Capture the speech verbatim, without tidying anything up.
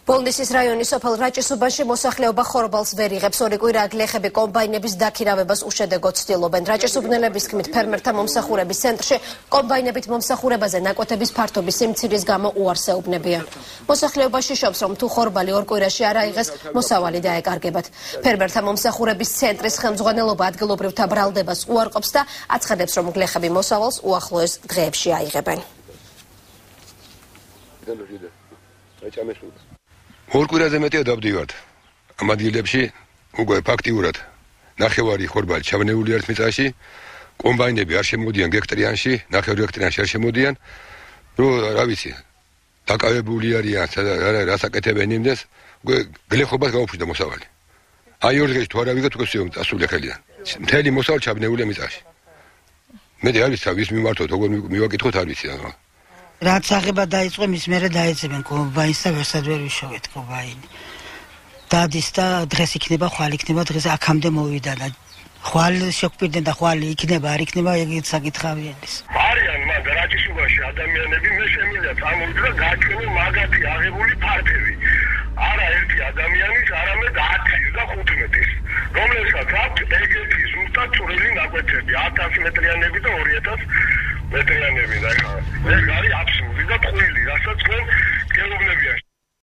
ბოლნისის რაიონის სოფელ რაჭის-უბანში მოსახლეობა ხორბალს ვერ იღებს. ორი კვირაა გლეხები კომბაინების დაქირავებას უშედეგოდ ცდილობენ. რაჭის-უბნელების თქმით, ფერმერთა მომსახურების ცენტრში კომბაინებით მომსახურებაზე ნაკვეთების ფართობის სიმცირის გამო უარსეუბნებია. მოსახლეობაში შობს, რომ თუ ხორბალი ორ კვირაში არ აიღეს, მოსავალი დაეკარგებათ. ფერმერთა მომსახურების ცენტრის ხელმძღვანელობა ადგილობრივთა ბრალდებას უარყოფს და აცხადებს, რომ გლეხები მოსავალს უახლოეს დღეებში აიღებენ. ორ კვირაზე მეტია დავდივართ. ამ ადგილებში უკვე ფაქტიურად ნახევარი ხორბალი ჩავნეული არის მიწაში, კომბაინები არ შემოდიან გექტრიანში, ნახევარი გექტრიანში არ შემოდიან. რო რა ვიცი, დაკავებული არიან, რა რას აკეთებენ იმდეს, უკვე გლეხობას გაუფრთხილდა მოსავალი. აი ორ დღეში თუ არ ავიღეთ, უკვე ვსიო წასული ხელიდან. მთელი მოსავალი ჩავნეულია მიწაში. მე არ ვიცი, ვის მიმართოთ, როგორ მივაკითხოთ, არ ვიცი. რაც აღება დაიწყო, მის მერე დაეძებენ კომბაინს და ვერსად ვერ ვიშოვეთ კომბაინი. დადის და დღეს იქნება, ხვალ იქნება, დღეს აქამდე მოვიდა და ხვალ შეგპირდნენ და ხვალ იქნება, არ იქნება, ეგეც საკითხავია ეს. არიან მაგ რაჭის-უბანში ადამიანები, მე შემიძლია წამოვიდე და გაჩვენე მაგათი აღებული ფაქტები. არა ერთი ადამიანის, არამედ ათის და ხუთმეტის, რომელსაც აქვს ეგეთი ზუსტად წვრილი ნაკვეთები, ათას მეტრიანები და ორი ათას მეტრიანები და ეს არის აბსურდი და ტყუილი, რასაც თქვენ გეუბნებიან.